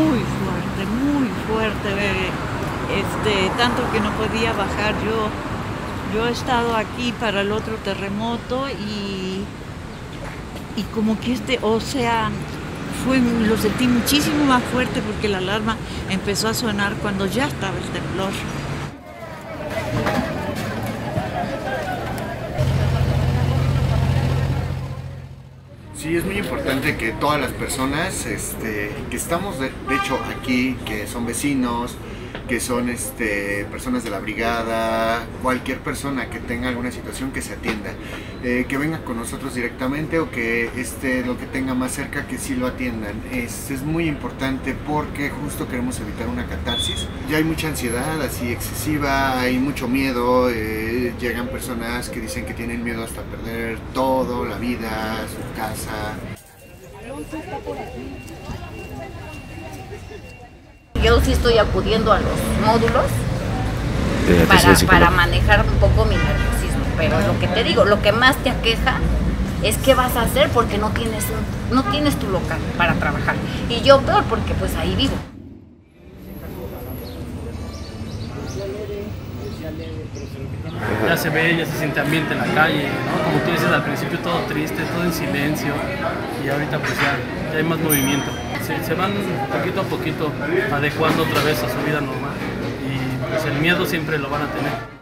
muy fuerte, tanto que no podía bajar. Yo he estado aquí para el otro terremoto y como que o sea, lo sentí muchísimo más fuerte porque la alarma empezó a sonar cuando ya estaba el temblor. Sí, es muy importante que todas las personas que estamos de hecho aquí, que son vecinos, que son personas de la brigada, cualquier persona que tenga alguna situación, que se atienda, que venga con nosotros directamente, o que lo que tenga más cerca, que sí lo atiendan. Es muy importante porque justo queremos evitar una catarsis. Ya hay mucha ansiedad así excesiva, hay mucho miedo, llegan personas que dicen que tienen miedo hasta perder todo, la vida, su casa. Yo sí estoy acudiendo a los módulos para manejar un poco mi nerviosismo, pero lo que te digo, lo que más te aqueja es qué vas a hacer porque no tienes tu local para trabajar. Y yo peor porque pues ahí vivo. Ya se ve, ya se siente ambiente en la calle, ¿no? Como tú dices, al principio todo triste, todo en silencio, y ahorita pues ya hay más movimiento. Se van poquito a poquito adecuando otra vez a su vida normal, y pues el miedo siempre lo van a tener.